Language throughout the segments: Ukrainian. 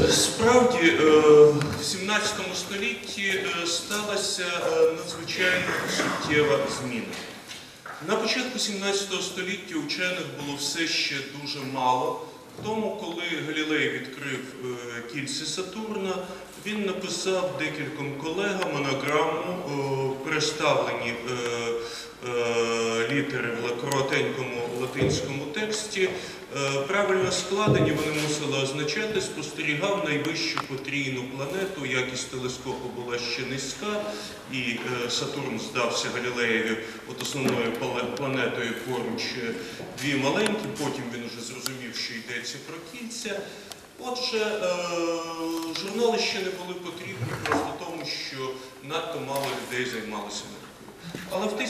Справді, в 17 столітті сталася надзвичайно суттєва зміна. На початку 17 століття учених було все ще дуже мало. Тому, коли Галілей відкрив кільце Сатурна, він написав декільком колегам монограму, переставлені літери в коротенькому латинському тексті. Правильно складені вони мусили означати «спостерігав найвищу потрійну планету». Якість телескопу була ще низька, і Сатурн здався Галілеєві от основною планетою, поруч дві маленькі, потім він уже зрозумів, що йдеться про кільця. Отже, журнали ще не були потрібні просто тому, що надто мало людей займалося наукою. Але в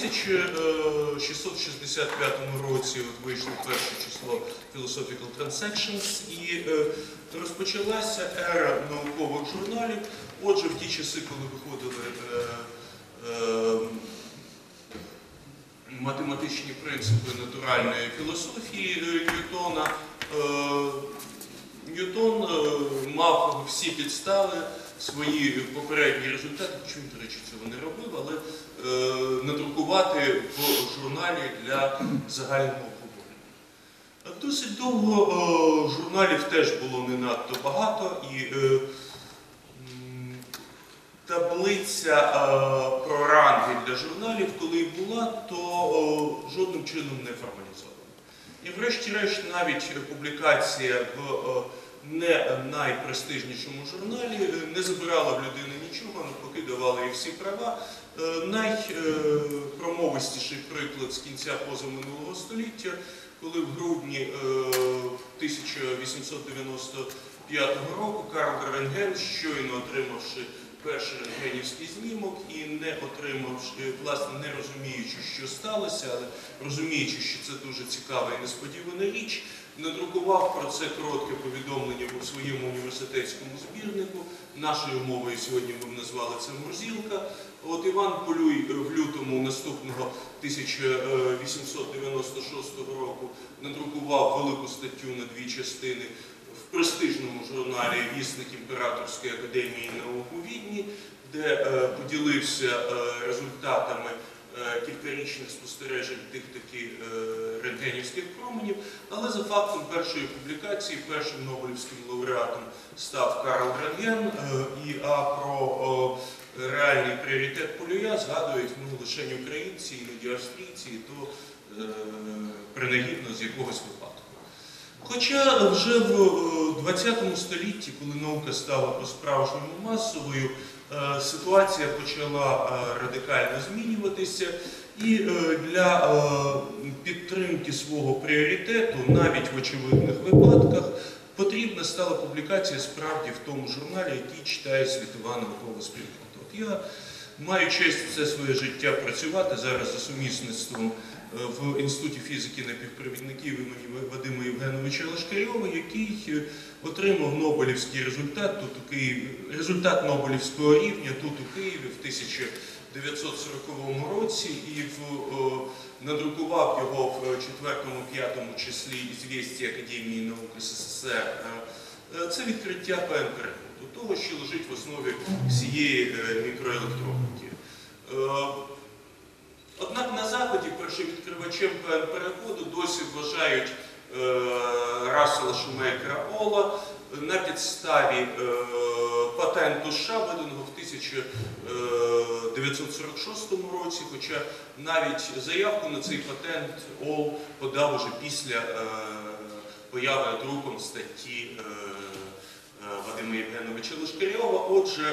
1665 році вийшло перше число Philosophical Transactions і розпочалася ера наукових журналів. Отже, в ті часи, коли виходили математичні принципи натуральної філософії Ньютона, Ньютон мав всі підстави, свої попередні результати, чому, до речі, цього не робив, але надрукувати в журналі для загального обговорення. Досить довго журналів теж було не надто багато, і таблиця про ранги для журналів, коли і була, то жодним чином не формалізована. І врешті-решт навіть публікація в не найпрестижнішому журналі не забирала в людини нічого, навпаки давала їй всі права. Найпромовистіший приклад з кінця позаминулого століття, коли в грудні 1895 року Карл Рентген, щойно отримавши перший рентгенівський знімок і не отримавши, власне, не розуміючи, що сталося, але розуміючи, що це дуже цікава і несподівана річ, надрукував про це коротке повідомлення у своєму університетському збірнику. Нашою мовою сьогодні ми б назвали це «Мурзілка». От Іван Полюй в лютому наступного 1896 року надрукував велику статтю на дві частини в престижному журналі «Вісник Імператорської академії наук у Відні», де поділився результатами кількарічних спостережень тих-таки рентгенівських променів, але за фактом першої публікації першим Нобелівським лауреатом став Карл Рентген, а про реальний пріоритет Полюя згадують лише українці, іноді австрійці, і то принагідно з якогось випадку. Хоча вже в 20 столітті, коли наука стала по-справжньому масовою, ситуація почала радикально змінюватися, і для підтримки свого пріоритету, навіть в очевидних випадках, потрібна стала публікація справді в тому журналі, який читає світова наукова спільнота. От я маю честь все своє життя працювати зараз за сумісництвом в Інституті фізики напівпровідників імені Вадима Євгеновича Лашкарьова, який отримав Нобелівський результат, результат Нобелівського рівня тут у Києві в 1940 році і надрукував його в 4-5 числі «Ізвєстія Академії наук СССР». Це відкриття ПН-переходу, того, що лежить в основі всієї мікроелектроніки. Однак на Заході першовідкривачем ПН-переходу досі вважають Рассела Шумейкера Ола на підставі патенту США, виданого в 1946 році, хоча навіть заявку на цей патент Ол подав уже після появи друком статті Вадима Євгеновича Лашкарьова. Отже,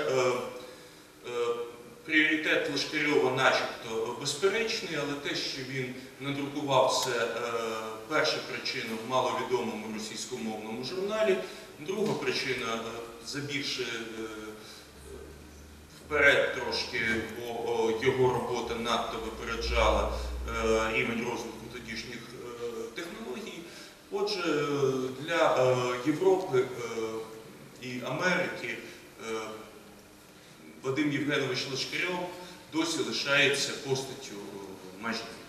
пріоритет Лашкарьова начебто безперечний, але те, що він надрукував, це перша причина в маловідомому російськомовному журналі. Друга причина, забігши вперед трошки, бо його робота надто випереджала рівень розвитку тодішніх технологій. Отже, для Європи і Америки Вадим Євгенович Лашкарьов досі лишається постаттю майже невідомою.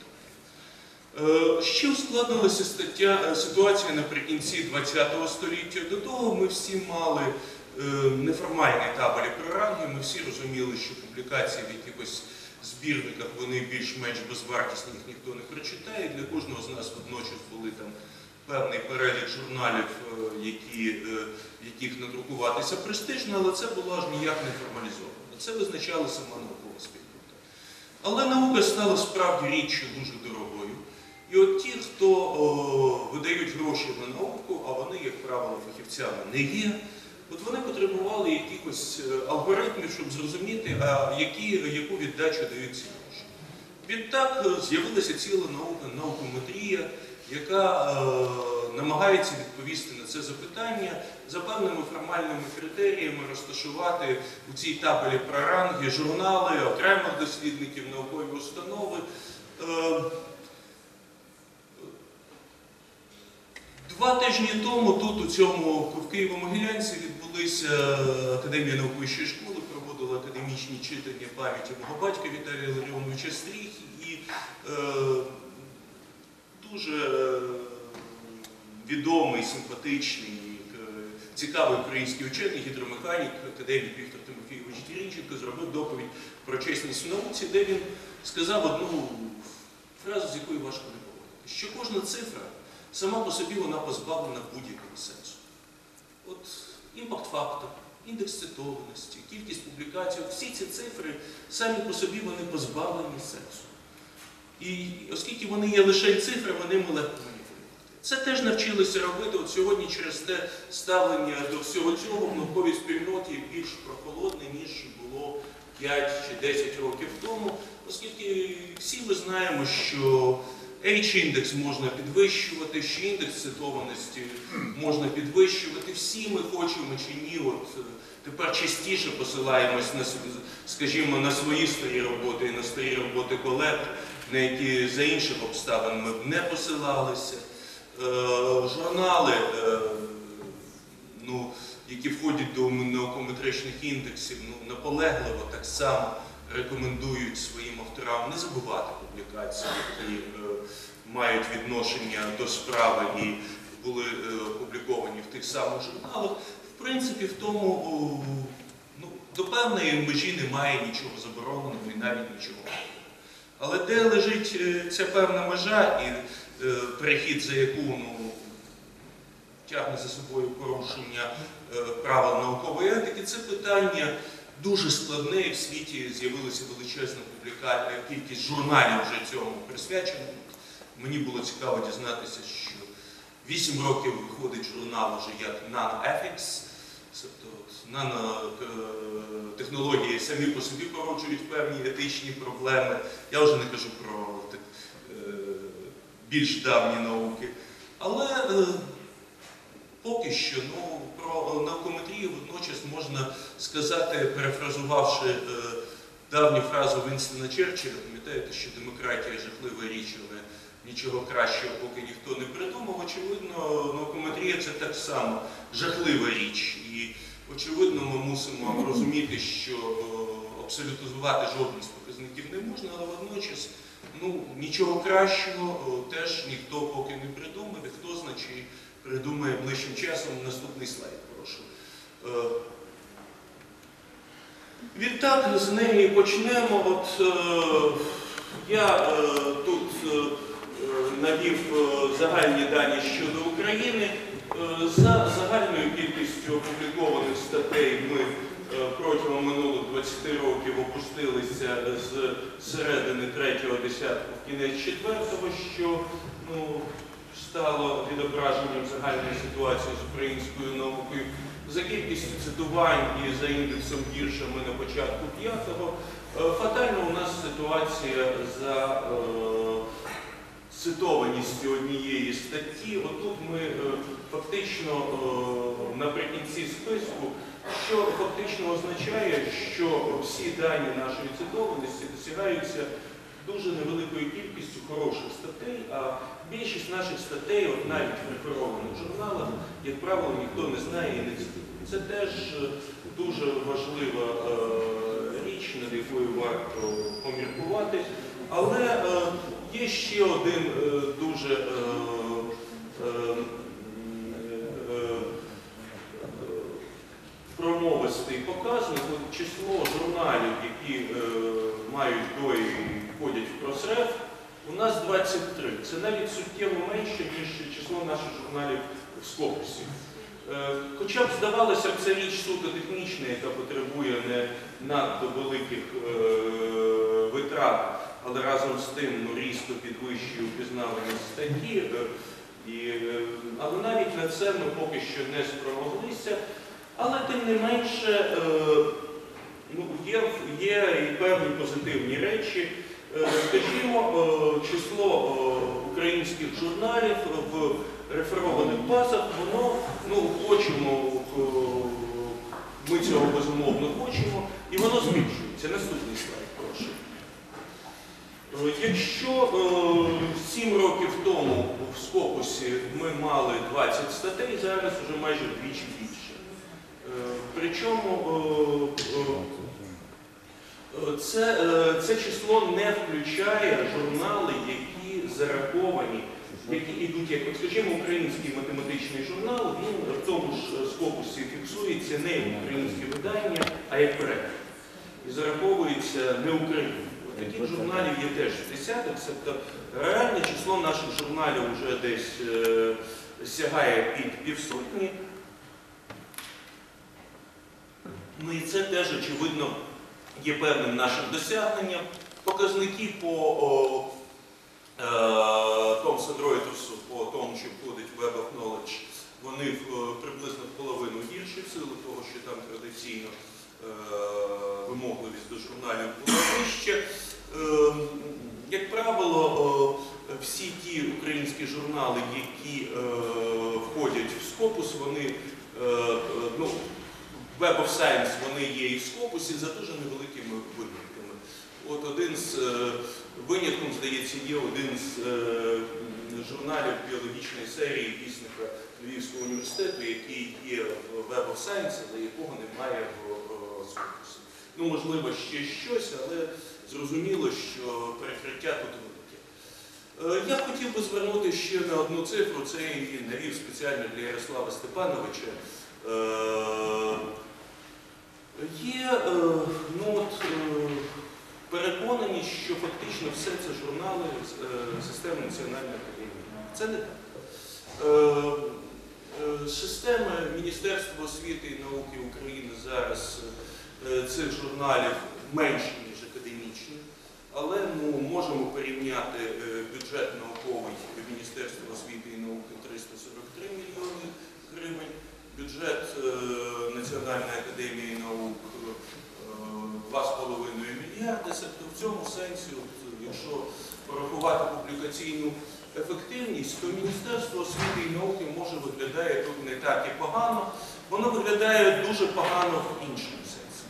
Ще ускладнилася ситуація наприкінці ХХ століття. До того ми всі мали неформальні табелі про ранги. Ми всі розуміли, що публікації в якихось збірниках вони більш-менш безвартісні, їх ніхто не прочитає. Для кожного з нас водночас були там певний перелік журналів, в яких надрукуватися престижно, але це було аж ніяк не формалізовано. Це визначала сама наукова спільнота. Але наука стала справді річчю дуже дорогою. І от ті, хто видають гроші на науку, а вони, як правило, фахівцями не є, от вони потребували якихось алгоритмів, щоб зрозуміти, яку віддачу дають ці гроші. Відтак з'явилася ціла наука, наукометрія, яка намагається відповісти на це запитання, за певними формальними критеріями розташувати у цій табелі про ранги журнали, окремих дослідників, наукові установи. 2 тижні тому тут, в Києво-Могилянці, відбулися Академія наук Вищої школи, проводила академічні читання пам'яті мого батька Віталія Ларіоновича Стріхи, і дуже відомий, симпатичний, цікавий український учений, гідромеханік, академік Віктор Тимофійович Дірінченко зробив доповідь про чесність в науці, де він сказав одну фразу, з якою важко не погодитися, що кожна цифра сама по собі вона позбавлена будь-якого сенсу. От імпакт-фактор, індекс цитованості, кількість публікацій, всі ці цифри самі по собі вони позбавлені сенсу. І оскільки вони є лише цифри, вони легко маніпулювати. Це теж навчилися робити. От сьогодні через те ставлення до всього цього в науковій спільноті більш прохолодне, ніж було 5 чи 10 років тому, оскільки всі ми знаємо, що H-індекс можна підвищувати, що індекс цитованості можна підвищувати. Всі ми хочемо чи ні, от тепер частіше посилаємось на, скажімо, на свої старі роботи і на старі роботи колег, на які за інших обставин ми б не посилалися. Журнали, які входять до наукометричних індексів, наполегливо так само рекомендують своїм авторам не забувати публікації, які мають відношення до справи і були опубліковані в тих самих журналах. В принципі, в тому до певної межі немає нічого забороненого і навіть нічого. Але де лежить ця певна межа і перехід, за яку тягне за собою порушення правил наукової етики, це питання дуже складне, і в світі з'явилася величезна кількість журналів вже цьому присвячено. Мені було цікаво дізнатися, що 8 років виходить журнал вже як Nanoethics, тобто нанотехнології самі по собі породжують певні етичні проблеми. Я вже не кажу про більш давні науки. Але поки що про наукометрію водночас можна сказати, перефразувавши давню фразу Вінстона Черчилля, пам'ятаєте, що демократія жахлива річ, але нічого кращого поки ніхто не придумав. Очевидно, наукометрія – це так само жахлива річ. І, очевидно, ми мусимо розуміти, що абсолютизувати жоден з показників не можна, але водночас нічого кращого теж ніхто поки не придумав. І хто знає, чи придумає ближчим часом. Наступний слайд, прошу. Відтак, з неї почнемо. От я тут навів загальні дані щодо України. За загальною кількістю опублікованих статей ми протягом минулих 20 років опустилися з середини 3-го десятку в кінець 4-го, що стало відображенням загальної ситуації з українською наукою. За кількістю цитувань і за індексом гірше ми на початку 5-го. Фатально у нас ситуація за цитованістю однієї статті. Отут ми фактично наприкінці списку, що фактично означає, що всі дані нашої цитованості досягаються дуже невеликою кількістю хороших статей, а більшість наших статей, от навіть в реферованих журналах, як правило, ніхто не знає і не цитує. Це теж дуже важлива річ, над якою варто поміркувати. Але є ще один дуже промовистий показник. Число журналів, які мають до і входять в Crossref, у нас 23. Це навіть суттєво менше, ніж число наших журналів в Scopus. Хоча б, здавалося б, це річ суто технічна, яка потребує не надто великих витрат, але разом з тим різко підвищує впізнаваність статті. Але навіть на це ми поки що не спромоглися. Але тим не менше є і певні позитивні речі. Скажімо, число українських журналів в реферованих базах, воно хочемо, ми цього безумовно хочемо, і воно збільшується. Наступний слайд, прошу. Якщо 7 років тому в Scopus ми мали 20 статей, зараз вже майже вдвічі більше. Причому це число не включає журнали, які зараховані, які йдуть, як, скажімо, український математичний журнал, в тому ж Scopus фіксується не як українське видання, а як переклад. І зараховується не Україна. Таких журналів є теж в десятках, тобто реальне число наших журналів вже десь сягає під півсотні. І це теж, очевидно, є певним нашим досягненням. Показники по Thomson Reuters'у, по тому, що входить в Web of Knowledge, вони приблизно в половину гірші, в силу того, що там традиційно вимогливість до журналів була вища. Як правило, всі ті українські журнали, які входять в Scopus, вони, Web of Science, вони є і в Scopus за дуже невеликими винятками. От один з винятком, здається, є один з журналів біологічної серії вісника Львівського університету, який є в Web of Science, але якого немає в Scopus. Можливо, ще щось, але зрозуміло, що перекриття тут велике. Я хотів би звернути ще на одну цифру, це я її навів спеціально для Ярослава Степановича. Є переконаність, що фактично все це журнали системи Національної академії. Це не так. Система Міністерства освіти і науки України зараз цих журналів менше, ніж академічні, але можемо порівняти бюджет науковий Міністерства освіти і науки 343 мільйони гривень, бюджет Національної академії наук 2,5 мільярди. Тобто в цьому сенсі, якщо порахувати публікаційну ефективність, то Міністерство освіти і науки може виглядає тут не так і погано, воно виглядає дуже погано в іншому сенсі.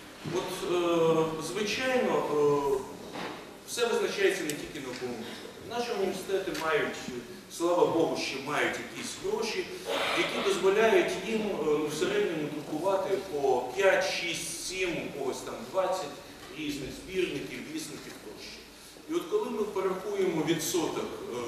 Звичайно, все визначається не тільки науковим бюджетом. Наші університети мають, слава Богу, ще мають якісь гроші, які дозволяють їм в середньому друкувати по 5, 6, 7, у когось там 20 різних збірників, вісників тощо. І от коли ми порахуємо відсоток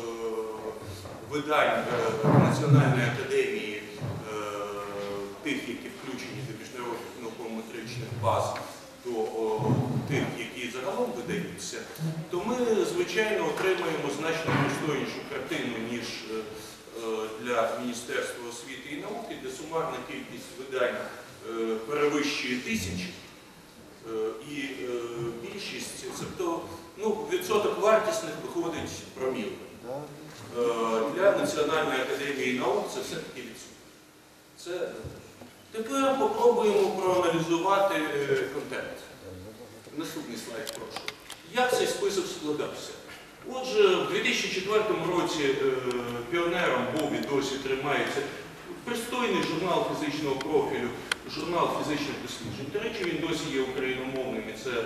видань Національної академії, тих, які включені до міжнародних науково-метричних баз, до тих, які загалом видаються, то ми, звичайно, отримаємо значно пристойнішу картину, ніж для Міністерства освіти і науки, де сумарна кількість видань перевищує 1000, і більшість, тобто відсоток вартісних виходить проміжний. Для Національної академії наук це все-таки відсоток. Тепер попробуємо проаналізувати контент. Наступний слайд, прошу. Як цей список складався? Отже, в 2004 році піонером був і досі тримається пристойний журнал фізичного профілю, журнал фізичних досліджень. До речі, він досі є україномовним, і це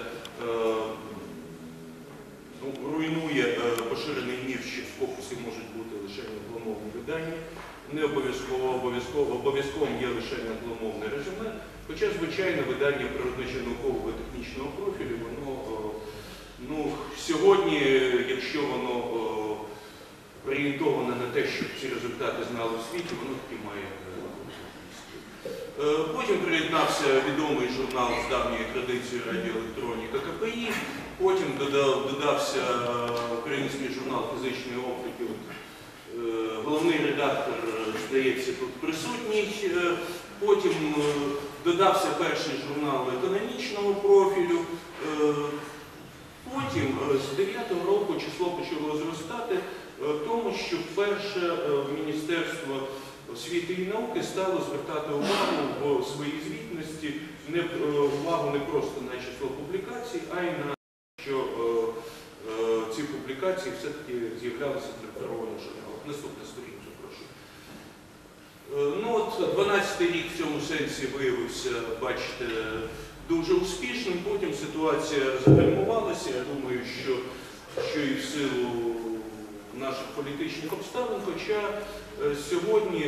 руйнує поширений міф, що в Scopus можуть бути лише англомовні видання. Не обов'язковим є лише англомовне резюме, хоча, звичайно, видання природничо-наукового і технічного профілю, воно сьогодні, якщо воно орієнтоване на те, щоб ці результати знали в світі, воно таки має. Потім приєднався відомий журнал з давньою традицією радіоелектроніка КПІ, потім додався український журнал фізичної оптики. Головний редактор, здається, тут присутній. Потім додався перший журнал економічного профілю. Потім з 9-го року число почало зростати, тому що вперше Міністерство освіти і науки стало звертати увагу в своїй звітності, увагу не просто на число публікацій, а й на те, що ці публікації все-таки з'являлися в електронних журналах. Наступна сторінка, прошу. Ну от 12-й рік в цьому сенсі виявився, бачите, дуже успішним. Потім ситуація загальмувалася. Я думаю, що і в силу наших політичних обставин, хоча сьогодні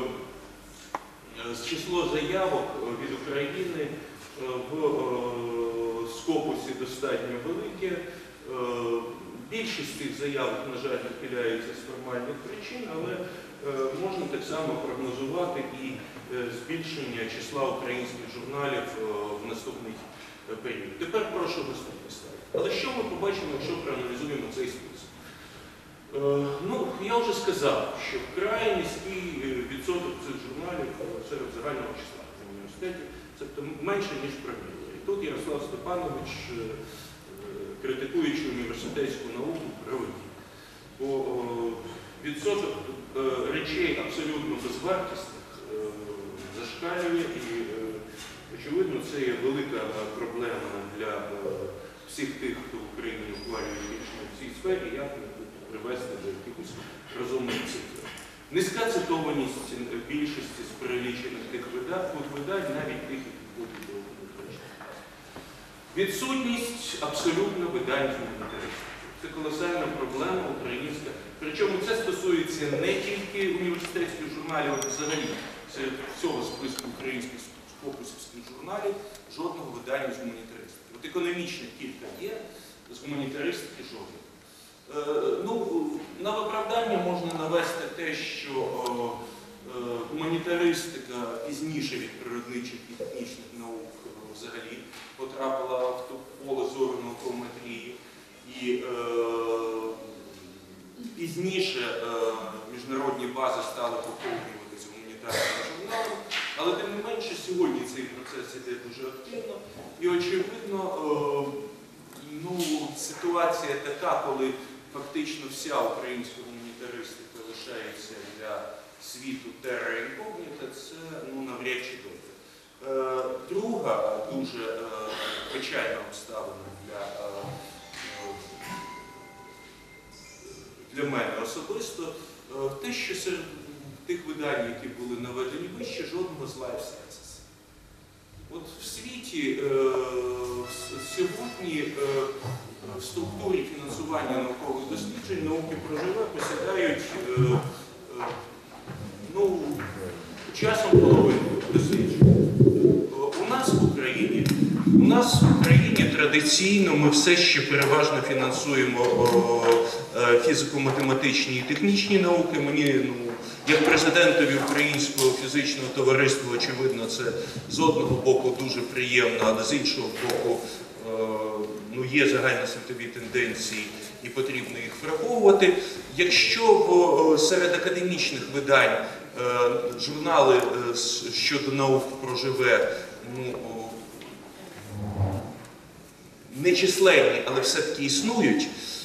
число заявок від України в Скопусі достатньо велике. Більшість цих заявок, на жаль, відхиляються з формальних причин, але можна так само прогнозувати і збільшення числа українських журналів в наступний період. Тепер прошу наступний слайд. Але що ми побачимо, якщо проаналізуємо цей список? Ну, я вже сказав, що вкрай низький відсоток цих журналів серед загального числа в університеті, тобто менше, ніж проміли. І тут Ярослав Степанович, критикуючи університетську науку, правий. Бо відсоток речей абсолютно безвартісних зашкалює і, очевидно, це є велика проблема для всіх тих, хто в Україні ухвалює рішення в цій сфері, як привести до якихось розумних цифр. Низька цитованість більшості з перелічених тих видань, навіть тих, які входять до одноточних. Відсутність абсолютно видань з гуманітаристики. Це колосальна проблема українська. Причому це стосується не тільки університетських журналів, а взагалі серед всього списку українських скопусівських журналів жодного видання з гуманітаристики. От економічних кілька є, з гуманітаристики жодного. Ну, на виправдання можна навести те, що гуманітаристика пізніше від природничих і технічних наук взагалі потрапила в поле зору науковометрії. І пізніше міжнародні бази стали поповнюватися гуманітарними журналами, але тим не менше сьогодні цей процес іде дуже активно. І очевидно, ну, ситуація така, коли фактично вся українська гуманітаристика лишається для світу терра інкогніта, це ну, навряд чи добре. Друга дуже печальна обставина для мене особисто, те, що серед тих видань, які були наведені вище, жодного з Life Sciences. От в світі сьогодні в структурі фінансування наукових досліджень науки про живе посядають ну, часом половину досліджень. У нас в Україні традиційно ми все ще переважно фінансуємо фізико-математичні і технічні науки. Мені, ну, як президентові Українського фізичного товариства, очевидно, це з одного боку дуже приємно, але з іншого боку ну, є загальносвітові тенденції і потрібно їх враховувати. Якщо серед академічних видань журнали щодо наук про живе, ну, нечисленні, але все-таки існують,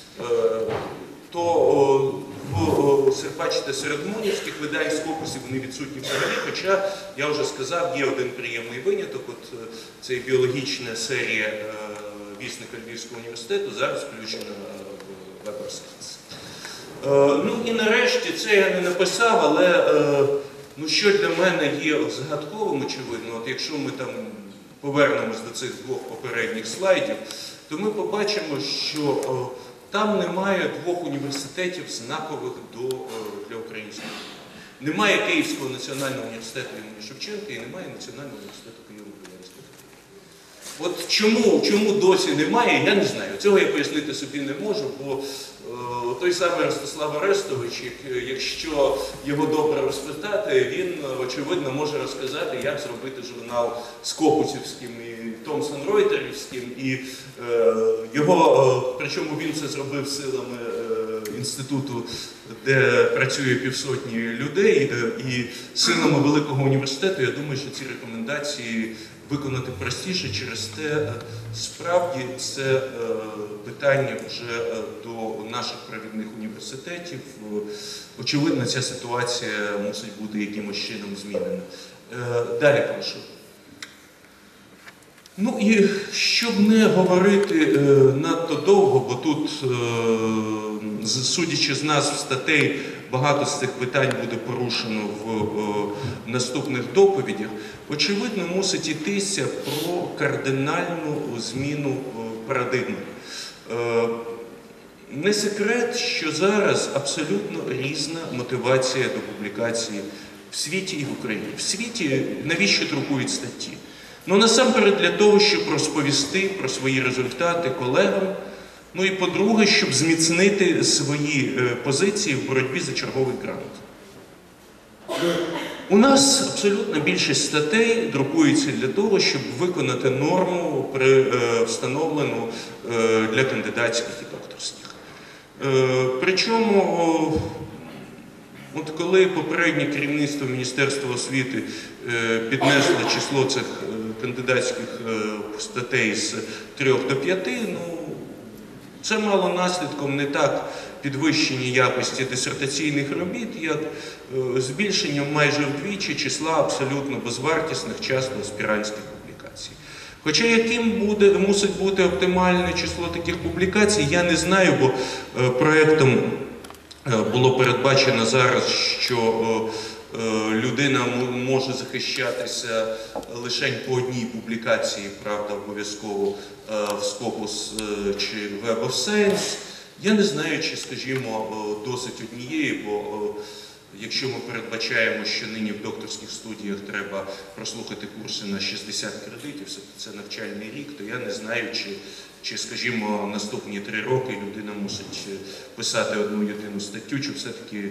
то бачите, серед гуманівських видань скопусів вони відсутні взагалі, хоча, я вже сказав, є один приємний виняток, от це біологічна серія вісника Львівського університету, зараз включена в Web of Science. Ну і нарешті, це я не написав, але ну, що для мене є загадковим, очевидно, от якщо ми там повернемось до цих двох попередніх слайдів, то ми побачимо, що там немає двох університетів знакових для української. Немає Київського національного університету імені Шевченка і немає Національного університету Києво-Могилянського. От чому досі немає, я не знаю. Цього я пояснити собі не можу, бо той самий Ростислав Арестович, якщо його добре розпитати, він, очевидно, може розказати, як зробити журнал Скопусівським і Томсон-Ройтерівським, і його, причому він це зробив силами інституту, де працює півсотні людей, і силами Великого університету. Я думаю, що ці рекомендації виконати простіше, через те, справді, це питання вже до наших провідних університетів. Очевидно, ця ситуація мусить бути якимось чином змінена. Далі прошу. Ну і щоб не говорити надто довго, бо тут, судячи з нас статей, багато з цих питань буде порушено в наступних доповідях, очевидно, мусить йтися про кардинальну зміну парадигми. Не секрет, що зараз абсолютно різна мотивація до публікації в світі і в Україні. В світі навіщо друкують статті? Ну, насамперед для того, щоб розповісти про свої результати колегам, ну і по-друге, щоб зміцнити свої позиції в боротьбі за черговий грант. У нас абсолютно більшість статей друкується для того, щоб виконати норму, встановлену для кандидатських і докторських. Причому, от коли попереднє керівництво Міністерства освіти піднесло число цих кандидатських статей з 3 до 5, ну, це мало наслідком не так підвищення якості дисертаційних робіт, як збільшенням майже вдвічі числа абсолютно безвартісних, часто аспірантських публікацій. Хоча яким мусить бути оптимальне число таких публікацій, я не знаю, бо проєктом було передбачено зараз, що людина може захищатися лише по одній публікації, правда, обов'язково в Scopus чи Web of Science. Я не знаю, чи, скажімо, досить однієї, бо якщо ми передбачаємо, що нині в докторських студіях треба прослухати курси на 60 кредитів, це навчальний рік, то я не знаю, чи скажімо, наступні 3 роки людина мусить писати одну єдину статтю, чи все-таки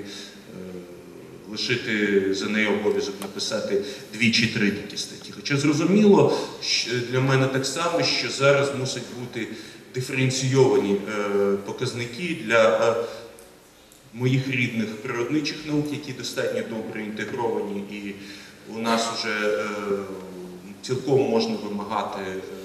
лишити за нею обов'язок написати 2 чи 3 такі статті. Хоча зрозуміло, для мене так само, що зараз мусять бути диференційовані показники для моїх рідних природничих наук, які достатньо добре інтегровані, і у нас вже цілком можна вимагати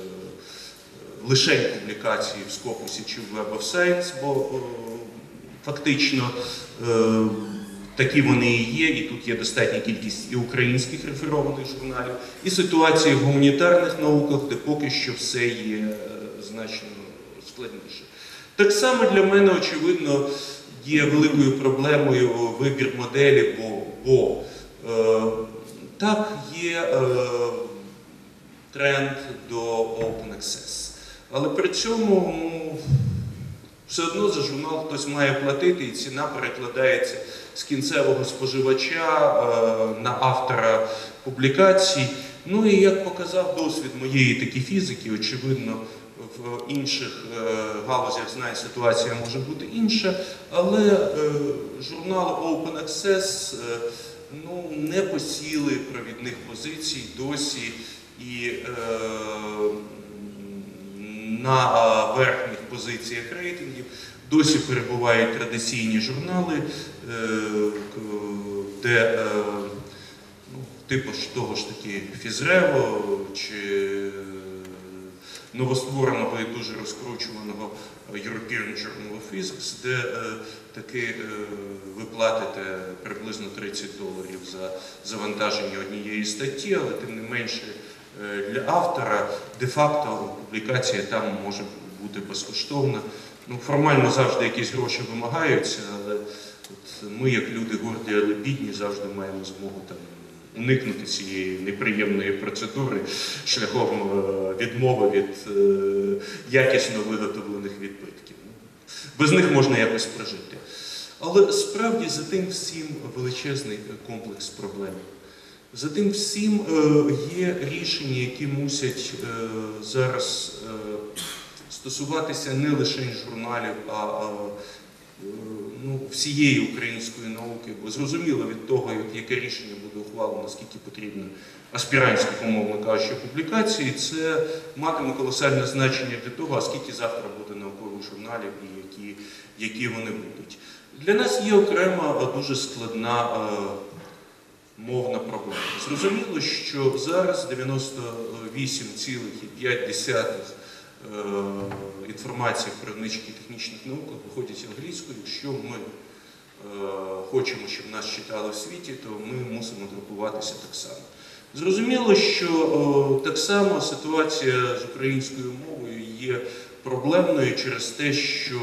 лише публікації в Scopus чи в Web of Science, бо фактично такі вони і є, і тут є достатня кількість і українських реферованих журналів, і ситуації в гуманітарних науках, де поки що все є значно складніше. Так само для мене, очевидно, є великою проблемою вибір моделі, бо так є тренд до Open Access. Але при цьому все одно за журнал хтось має платити, і ціна перекладається з кінцевого споживача на автора публікацій. Ну і як показав досвід моєї таки фізики, очевидно, в інших галузях знань ситуація може бути інша, але журнал Open Access ну, не посіли провідних позицій досі, і на верхніх позиціях рейтингів досі перебувають традиційні журнали, де типу того ж таки Фізрево чи новоствореного і дуже розкручуваного European Journal of Physics, де таки ви платите приблизно $30 за завантаження однієї статті, але тим не менше для автора де-факто публікація там може бути безкоштовна. Ну, формально завжди якісь гроші вимагаються, але от ми, як люди горді, але бідні, завжди маємо змогу там уникнути цієї неприємної процедури шляхом відмови від якісно виготовлених відбитків. Без них можна якось прожити. Але справді за тим всім величезний комплекс проблем. За тим всім є рішення, які мусять зараз стосуватися не лише журналів, а всієї української науки, бо зрозуміло від того, яке рішення буде ухвалено, скільки потрібно аспірантських, умовно кажучи, публікацій, це матиме колосальне значення для того, а скільки завтра буде наукових журналів і які вони будуть. Для нас є окрема дуже складна мовна проблема. Зрозуміло, що зараз 98,5% інформації в природничих і технічних науках виходять англійською. Якщо ми хочемо, щоб нас читали в світі, то ми мусимо друкуватися так само. Зрозуміло, що так само ситуація з українською мовою є проблемною через те, що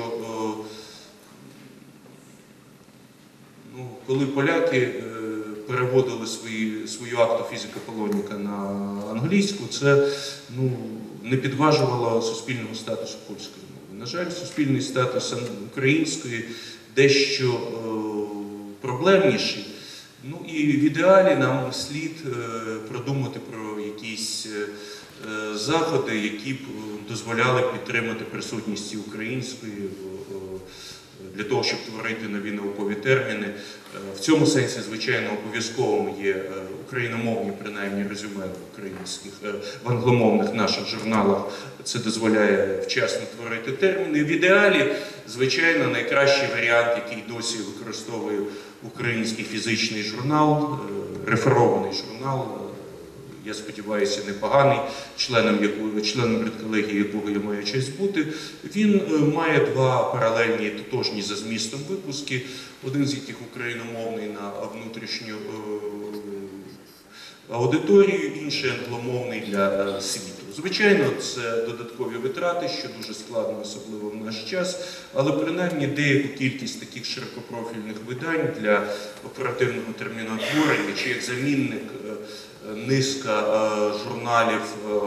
коли поляки переводили свою акту фізика Полоніка на англійську, це не підважувало суспільного статусу польської мови. На жаль, суспільний статус української дещо проблемніший. І в ідеалі нам слід продумати про якісь заходи, які б дозволяли підтримати присутність і української для того, щоб творити нові наукові терміни. В цьому сенсі, звичайно, обов'язковим є україномовні, принаймні, резюме в англомовних наших журналах. Це дозволяє вчасно творити терміни. В ідеалі, звичайно, найкращий варіант, який досі використовує український фізичний журнал, реферований журнал, я сподіваюся, непоганий, членом редколегії якого я маю честь бути. Він має два паралельні, тотожні за змістом випуски, один з яких україномовний на внутрішню аудиторію, інший англомовний для світу. Звичайно, це додаткові витрати, що дуже складно, особливо в наш час, але принаймні деяку кількість таких широкопрофільних видань для оперативного термінотворення, чи як замінник низка журналів,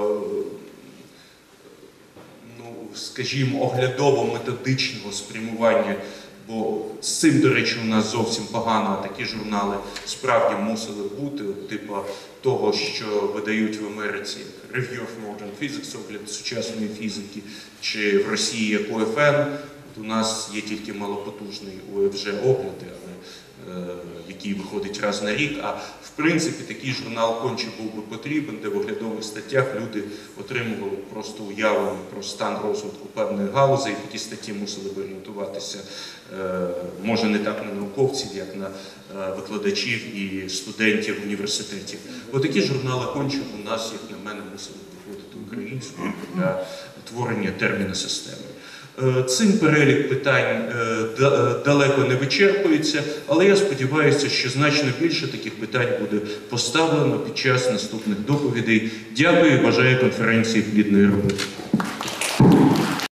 скажімо, оглядово-методичного спрямування, бо з цим, до речі, у нас зовсім погано, а такі журнали справді мусили бути, типу того, що видають в Америці, як Review of Modern Physics, огляд сучасної фізики, чи в Росії як ОФН. У нас є тільки малопотужний ОФЖ-огляди, який виходить раз на рік, а в принципі такий журнал конче був би потрібен, де в оглядових статтях люди отримували просто уявлення про стан розвитку певної галузі, і такі статті мусили б орієнтуватися, може не так на науковців, як на викладачів і студентів університетів. Отакі журнали конче у нас, як на мене, мусили виходити українською для творення терміна системи. Цим перелік питань далеко не вичерпується, але я сподіваюся, що значно більше таких питань буде поставлено під час наступних доповідей. Дякую і бажаю конференції плідної роботи.